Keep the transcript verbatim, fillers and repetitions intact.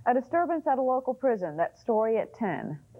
A disturbance at a local prison. That story at ten.